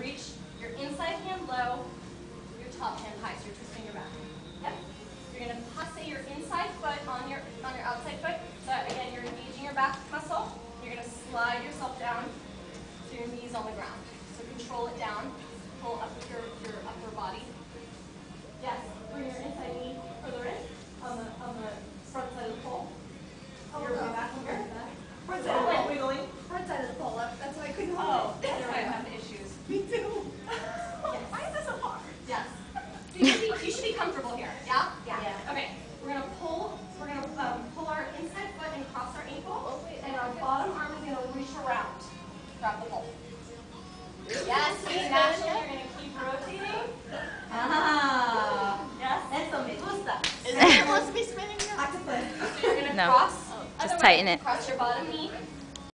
reach your inside hand low, your top hand high, so you're twisting your back. Yep. You're going to say your inside foot on your outside foot. So again, you're engaging your back muscle. You're going to slide yourself down to your knees on the ground. So control it down. Pull up with your upper body. Yes. Bring your inside knee further in on the front side of the pole. Your way back here. Front side of the pole. Wiggling. Front side of the pole. That's why I couldn't hold it. That's why I have issues. Me too. Yes. Why is this so hard? Yes. So you should be comfortable here. Yeah? Yeah. Okay. We're gonna pull our inside foot and cross our ankle, and our bottom arm is gonna reach around. Grab the pole. Yes. Naturally, you're gonna keep rotating. Yes. Eso me gusta. Is it supposed to be spinning here? Octopus. So you're gonna cross. Just tighten it. Cross your bottom knee.